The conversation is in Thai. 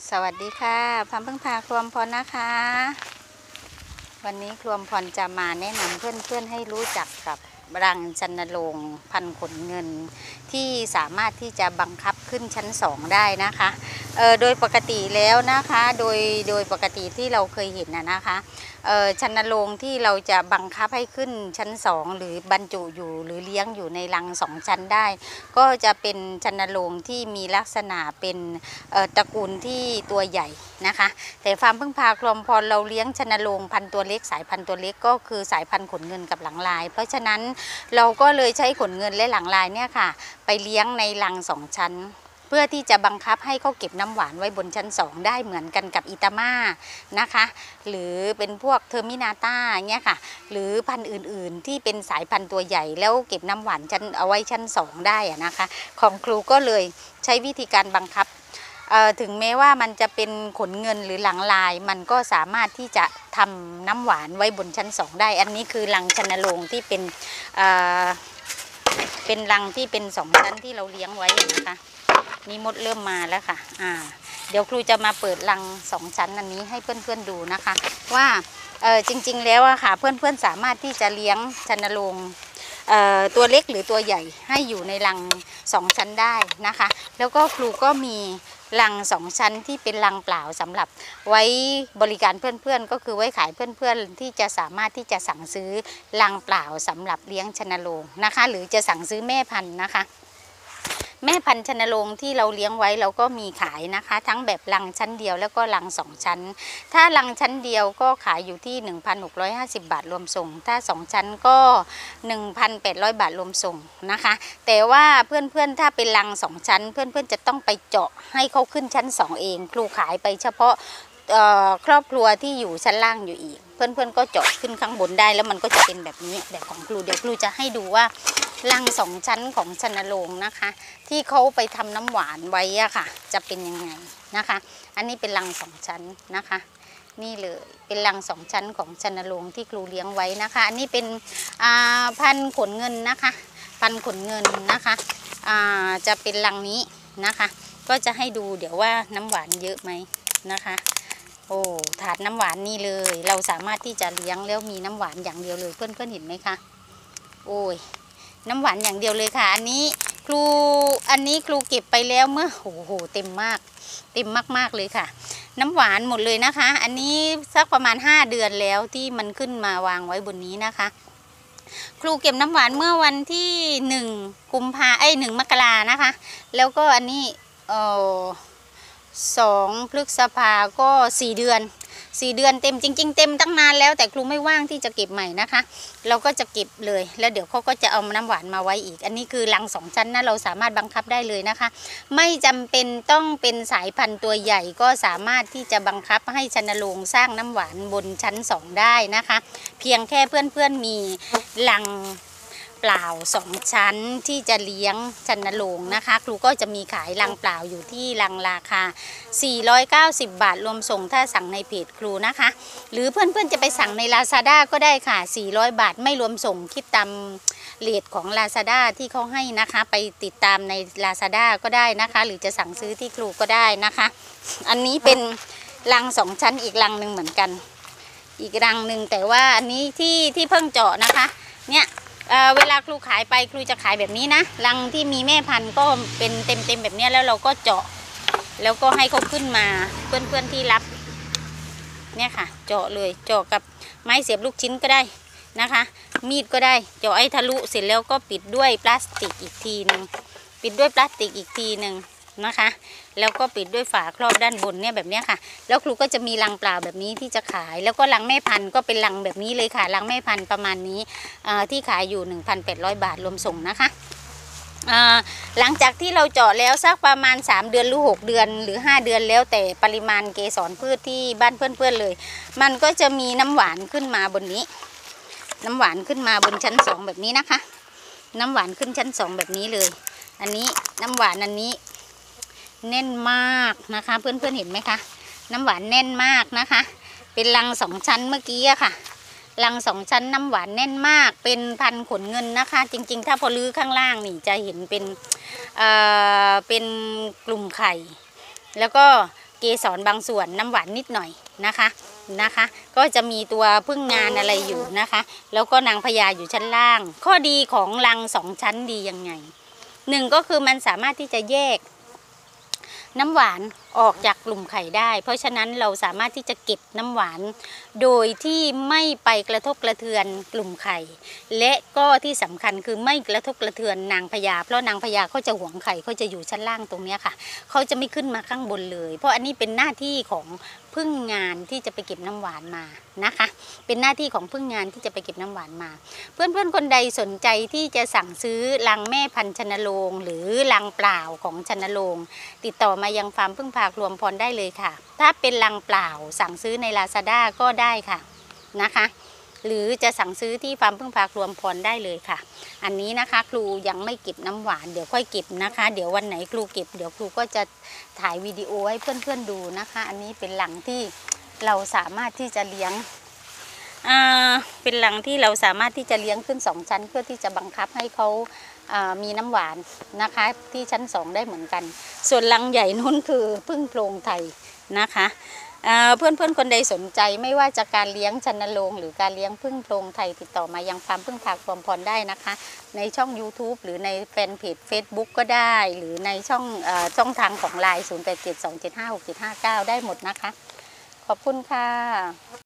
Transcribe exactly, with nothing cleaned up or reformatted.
สวัสดีค่ะพัมพึ่งพาครัวพรนะคะวันนี้ครัวพรจะมาแนะนำเพื่อนๆให้รู้จักกับรังชันโรงพันขนเงินที่สามารถที่จะบังคับขึ้นชั้นสองได้นะคะเอ่อโดยปกติแล้วนะคะโดยโดยปกติที่เราเคยเห็นนะนะคะเอ่อชันโรงที่เราจะบังคับให้ขึ้นชั้นสองหรือบรรจุอยู่หรือเลี้ยงอยู่ในรังสองชั้นได้ก็จะเป็นชันโรงที่มีลักษณะเป็นตระกูลที่ตัวใหญ่นะคะแต่ฟาร์มพึ่งพาคลอมพรเราเลี้ยงชันโรงพันตัวเล็กสายพันธุ์ตัวเล็กก็คือสายพันธุ์ขนเงินกับหลังลายเพราะฉะนั้นเราก็เลยใช้ขนเงินและหลังลายเนี่ยค่ะไปเลี้ยงในรังสองชั้นเพื่อที่จะบังคับให้เขาเก็บน้ำหวานไว้บนชั้นสองได้เหมือนกันกับอิตาม่านะคะหรือเป็นพวกเทอร์มินาต้าเนี่ยค่ะหรือพันธุ์อื่นๆที่เป็นสายพันธุ์ตัวใหญ่แล้วเก็บน้ำหวานชั้นเอาไว้ชั้นสองได้นะคะของครูก็เลยใช้วิธีการบังคับถึงแม้ว่ามันจะเป็นขนเงินหรือหลังลายมันก็สามารถที่จะทำน้ำหวานไว้บนชั้นสองได้อันนี้คือรังชันโรงที่เป็นเป็นรังที่เป็นสองชั้นที่เราเลี้ยงไว้นะคะนี่มดเริ่มมาแล้วค่ะอ่าเดี๋ยวครูจะมาเปิดรังสองชั้นอันนี้ให้เพื่อนๆดูนะคะว่าเออจริงๆแล้วอะค่ะเพื่อนๆสามารถที่จะเลี้ยงชันโรงตัวเล็กหรือตัวใหญ่ให้อยู่ในรังสองชั้นได้นะคะแล้วก็ครูก็มีรังสองชั้นที่เป็นรังเปล่าสำหรับไว้บริการเพื่อนๆก็คือไว้ขายเพื่อนๆที่จะสามารถที่จะสั่งซื้อรังเปล่าสำหรับเลี้ยงชันโรงนะคะหรือจะสั่งซื้อแม่พันธุ์นะคะแม่พันธุ์ชันโรงที่เราเลี้ยงไว้เราก็มีขายนะคะทั้งแบบรังชั้นเดียวแล้วก็รังสองชั้นถ้ารังชั้นเดียวก็ขายอยู่ที่ หนึ่งพันหกร้อยห้าสิบ บาทรวมส่งถ้าสองชั้นก็ หนึ่งพันแปดร้อย บาทรวมส่งนะคะแต่ว่าเพื่อนๆถ้าเป็นรังสองชั้นเพื่อนๆจะต้องไปเจาะให้เขาขึ้นชั้นสองเองครูขายไปเฉพาะครอบครัวที่อยู่ชั้นล่างอยู่อีกเพื่อนๆก็เจาะขึ้นข้างบนได้แล้วมันก็จะเป็นแบบนี้แบบของครูเดี๋ยวครูจะให้ดูว่ารังสองชั้นของชันโรงนะคะที่เขาไปทำน้ำหวานไว้อะค่ะจะเป็นยังไงนะคะอันนี้เป็นรังสองชั้นนะคะนี่เลยเป็นรังสองชั้นของชันโรงที่ครูเลี้ยงไว้นะคะอันนี้เป็นพันธุ์ขนเงินนะคะพันธุ์ขนเงินนะคะจะเป็นรังนี้นะคะก็จะให้ดูเดี๋ยวว่าน้ำหวานเยอะไหมนะคะโอ้ถาดน้ำหวานนี่เลยเราสามารถที่จะเลี้ยงแล้วมีน้ำหวานอย่างเดียวเลยเพื่อนๆเห็นไหมคะโอ้ยน้ำหวานอย่างเดียวเลยค่ะอันนี้ครูอันนี้ครูเก็บไปแล้วเมื่อโอ้โหเต็มมากเต็มมากๆเลยค่ะน้ำหวานหมดเลยนะคะอันนี้สักประมาณห้าเดือนแล้วที่มันขึ้นมาวางไว้บนนี้นะคะครูเก็บน้ำหวานเมื่อวันที่หนึ่งกุมภาไอ้หนึ่งมกรานะคะแล้วก็อันนี้เออสองพฤษภาก็สี่เดือนสี่เดือนเต็มจริงๆเต็มตั้งนานแล้วแต่ครูไม่ว่างที่จะเก็บใหม่นะคะเราก็จะเก็บเลยแล้วเดี๋ยวเขาก็จะเอาน้ำหวานมาไว้อีกอันนี้คือรังสองชั้นนะเราสามารถบังคับได้เลยนะคะไม่จำเป็นต้องเป็นสายพันธุ์ตัวใหญ่ก็สามารถที่จะบังคับให้ชันโรงสร้างน้ำหวานบนชั้นสองได้นะคะเพียงแค่เพื่อนๆมีรังเปล่าสองชั้นที่จะเลี้ยงชันโรงนะคะครูก็จะมีขายรังเปล่าอยู่ที่รังราคาสี่ร้อยเก้าสิบบาทรวมส่งถ้าสั่งในเพจครูนะคะหรือเพื่อนๆจะไปสั่งใน Lazada ก็ได้ค่ะสี่ร้อยบาทไม่รวมส่งคิดตามเรทของ Lazada ที่เขาให้นะคะไปติดตามใน Lazada ก็ได้นะคะหรือจะสั่งซื้อที่ครูก็ได้นะคะอันนี้เป็นรังสองชั้นอีกรังหนึ่งเหมือนกันอีกรังหนึ่งแต่ว่าอันนี้ที่ที่เพิ่งเจาะนะคะเนี่ยเอ่อเวลาครูขายไปครูจะขายแบบนี้นะรังที่มีแม่พันธุ์ก็เป็นเต็มๆแบบนี้แล้วเราก็เจาะแล้วก็ให้เขาขึ้นมาเพื่อนๆที่รับเนี่ยค่ะเจาะเลยเจาะกับไม้เสียบลูกชิ้นก็ได้นะคะมีดก็ได้เจาะไอ้ทะลุเสร็จแล้วก็ปิดด้วยพลาสติกอีกทีหนึ่งปิดด้วยพลาสติกอีกทีหนึ่งนะคะแล้วก็ปิดด้วยฝาครอบด้านบนเนี่ยแบบนี้ค่ะแล้วครูก็จะมีรังเปล่าแบบนี้ที่จะขายแล้วก็รังแม่พันธุ์ก็เป็นรังแบบนี้เลยค่ะรังแม่พันธุ์ประมาณนี้ที่ขายอยู่ หนึ่งพันแปดร้อย บาทรวมส่งนะคะหลังจากที่เราเจาะแล้วสักประมาณสามเดือนหรือหกเดือนหรือห้าเดือนแล้วแต่ปริมาณเกสรพืชที่บ้านเพื่อนๆเลยมันก็จะมีน้ำหวานขึ้นมาบนนี้น้ำหวานขึ้นมาบนชั้นสองแบบนี้นะคะน้ำหวานขึ้นชั้นสองแบบนี้เลยอันนี้น้ำหวานอันนี้แน่นมากนะคะเพื่อนๆเห็นไหมคะน้ำหวานแน่นมากนะคะเป็นรังสองชั้นเมื่อกี้อะค่ะรังสองชั้นน้ำหวานแน่นมากเป็นพันขนเงินนะคะจริงๆถ้าพอลื้อข้างล่างนี่จะเห็นเป็นเอ่อเป็นกลุ่มไข่แล้วก็เกสรบางส่วนน้ำหวานนิดหน่อยนะคะนะคะก็จะมีตัวพึ่งงานอะไรอยู่นะคะแล้วก็นางพญาอยู่ชั้นล่างข้อดีของรังสองชั้นดียังไงหนึ่งก็คือมันสามารถที่จะแยกน้ำหวานออกจากกลุ่มไข่ได้เพราะฉะนั้นเราสามารถที่จะเก็บน้ำหวานโดยที่ไม่ไปกระทบกระเทือนกลุ่มไข่และก็ที่สำคัญคือไม่กระทบกระเทือนนางพญาเพราะนางพญาเขาจะหวงไข่เขาจะอยู่ชั้นล่างตรงนี้ค่ะเขาจะไม่ขึ้นมาข้างบนเลยเพราะอันนี้เป็นหน้าที่ของพึ่งงานที่จะไปเก็บน้ำหวานมานะคะเป็นหน้าที่ของพึ่งงานที่จะไปเก็บน้ำหวานมาเพื่อนๆคนใดสนใจที่จะสั่งซื้อรังแม่พันธุ์ชนโรงหรือรังเปล่าของชนโรงติดต่อมายังฟาร์มพึ่งพารวมพรได้เลยค่ะถ้าเป็นรังเปล่าสั่งซื้อใน ลาซาด้า ก็ได้ค่ะนะคะหรือจะสั่งซื้อที่ฟาร์มพึ่งพารวมพรได้เลยค่ะอันนี้นะคะครูยังไม่เก็บน้ำหวานเดี๋ยวค่อยเก็บนะคะเดี๋ยววันไหนครูเก็บเดี๋ยวครูก็จะถ่ายวิดีโอให้เพื่อนๆดูนะคะอันนี้เป็นรังที่เราสามารถที่จะเลี้ยงอ่าเป็นรังที่เราสามารถที่จะเลี้ยงขึ้นสองชั้นเพื่อที่จะบังคับให้เขามีน้ำหวานนะคะที่ชั้นสองได้เหมือนกันส่วนรังใหญ่นู้นคือพึ่งโพรงไทยนะคะเพื่อนเพื่อนคนใดสนใจไม่ว่าจะการเลี้ยงชนโรงหรือการเลี้ยงพึ่งโพรงไทยติดต่อมายังฟาร์มพึ่งพารวมพรได้นะคะในช่อง ยูทูบ หรือในแฟนเพจ เฟซบุ๊ก ก็ได้หรือในช่องช่องทางของ ไลน์ ศูนย์ แปด เจ็ด สอง เจ็ด ห้า หก เจ็ด ห้า เก้าได้หมดนะคะขอบคุณค่ะ